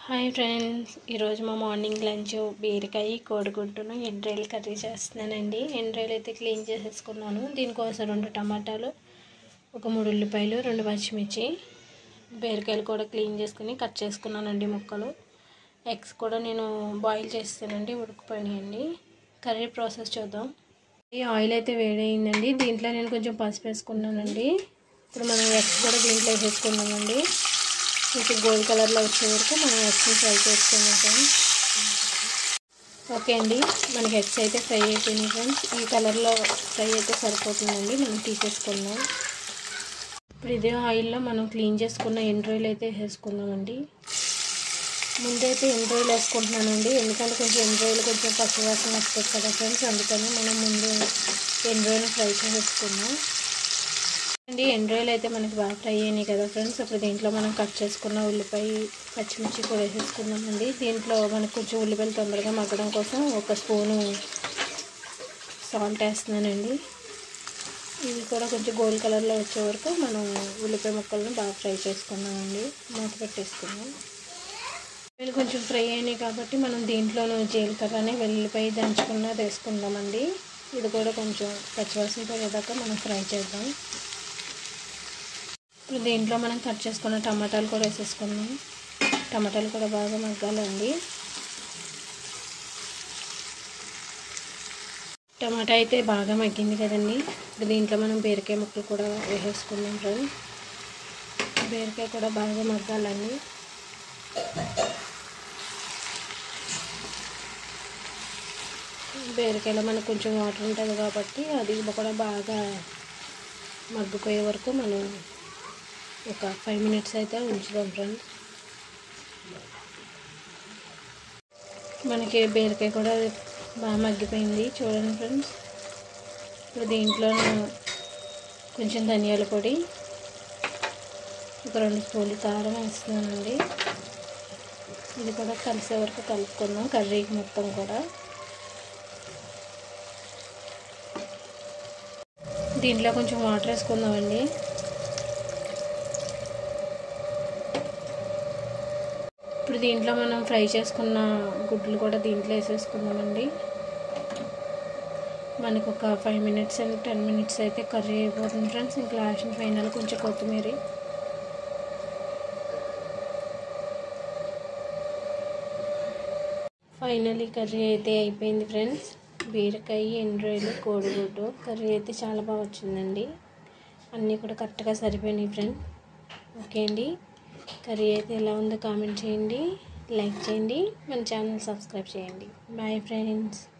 Hi friends, ఈరోజు మా morning lunch బీరకాయ కోడిగుడ్డును ఎండ్రాయిల్ కర్రీ చేస్తున్నానండి. ఎండ్రాయిల్ అయితే క్లీన్ చేసేసుకున్నాను. దీనికోసం 2 టమాటాలు, ఒక 3 ఉల్లిపాయలు, 2 పచ్చిమిర్చి, బీరకాయలు కూడా క్లీన్ చేసుకుని కట్ చేసుకున్నానండి ముక్కలు. ఎగ్స్ కూడా నేను బాయిల్ చేస్తానండి, ఉడికిపోయినాయండి. కర్రీ ప్రాసెస్ చూద్దాం. ఈ ఆయిల్ అయితే వేడైందండి. దీంట్లో నేను కొంచెం పసుపు వేసుకున్నానండి. ఇప్పుడు మనం ఎగ్స్ కూడా దీంట్లో వేసేసుకున్నామండి. కొంచెం గోల్డ్ కలర్లో వచ్చే వరకు మనం ఎగ్స్ని ఫ్రై చేసుకుందాం. ఓకే అండి, మనకి ఎగ్స్ అయితే ఫ్రై అయిపోయినాయి ఫ్రెండ్స్. ఈ కలర్లో ఫ్రై అయితే సరిపోతుందండి, మనం తీసేసుకుందాం. ఇప్పుడు ఇదే ఆయిల్లో మనం క్లీన్ చేసుకున్న ఎండ్రాయిల్ అయితే వేసుకుందామండి. ముందైతే ఎండ్రాయిల్ వేసుకుంటున్నానండి, ఎందుకంటే కొంచెం ఎండ్రాయిల్ కొంచెం పచ్చివాసన వస్తుంది కదా ఫ్రెండ్స్, అందుకని మనం ముందు ఎండ్రాయిల్ ఫ్రై చేసేసుకుందాం అండి. ఎండ్రాయిల్ అయితే మనకి బాగా ఫ్రై అయినాయి కదా ఫ్రెండ్స్. ఇప్పుడు దీంట్లో మనం కట్ చేసుకున్న ఉల్లిపాయ, పచ్చిమిర్చి కూడా వేసేసుకుందామండి. దీంట్లో మనకు కొంచెం ఉల్లిపాయలు తొందరగా మగ్గడం కోసం 1 స్పూను సాల్ట్ వేస్తున్నానండి. ఇవి కూడా కొంచెం గోల్డ్ కలర్లో వచ్చే వరకు మనం ఉల్లిపాయ ముక్కలను బాగా ఫ్రై చేసుకున్నామండి. మూత పెట్టేసుకున్నాం. ఇవి కొంచెం ఫ్రై అయినాయి కాబట్టి మనం దీంట్లోనూ జీలకర్రని, వెల్లుల్లిపాయ దంచుకున్నది వేసుకుందామండి. ఇది కూడా కొంచెం పచ్చివాసన పోయేదాకా మనం ఫ్రై చేద్దాం. ఇప్పుడు దీంట్లో మనం కట్ చేసుకున్న టమాటాలు కూడా వేసేసుకున్నాం. టమాటాలు కూడా బాగా మగ్గాలండి. టమాటా అయితే బాగా మగ్గింది కదండి. ఇప్పుడు దీంట్లో మనం బీరకాయ ముక్కలు కూడా వేసేసుకున్నాం ఫ్రెండ్స్. బీరకాయ కూడా బాగా మగ్గాలండి. బీరకాయలో మనకు కొంచెం వాటర్ ఉంటుంది కాబట్టి అది కూడా బాగా మగ్గిపోయే వరకు మనం ఒక 5 మినిట్స్ అయితే ఉంచుదాం ఫ్రెండ్స్. మనకి బీరకాయ కూడా బాగా మగ్గిపోయింది చూడండి ఫ్రెండ్స్. ఇప్పుడు దీంట్లో కొంచెం ధనియాల పొడి, ఒక 2 స్పూన్లు కారం వేస్తున్నానండి. ఇది కూడా కలిసే వరకు కలుపుకుందాం కర్రీకి మొత్తం కూడా. దీంట్లో కొంచెం వాటర్ వేసుకుందామండి. ఇప్పుడు దీంట్లో మనం ఫ్రై చేసుకున్న గుడ్లు కూడా దీంట్లో వేసేసుకుందామండి. మనకు ఒక 5 మినిట్స్ అండ్ 10 మినిట్స్ అయితే కర్రీ అయిపోతుంది ఫ్రెండ్స్. ఇంకా లాస్ట్ ఫైనల్ కొంచెం కొత్తిమీర. ఫైనల్లీ కర్రీ అయితే అయిపోయింది ఫ్రెండ్స్. బీరకాయ, ఎండ్రాయిల్, కోడిగుడ్డు కర్రీ అయితే చాలా బాగా వచ్చిందండి. అన్నీ కూడా కరెక్ట్గా సరిపోయినాయి ఫ్రెండ్స్. ఓకే అండి, కర్రీ అయితే ఎలా ఉందో కామెంట్ చేయండి, లైక్ చేయండి, మన ఛానల్ సబ్స్క్రైబ్ చేయండి. Bye friends.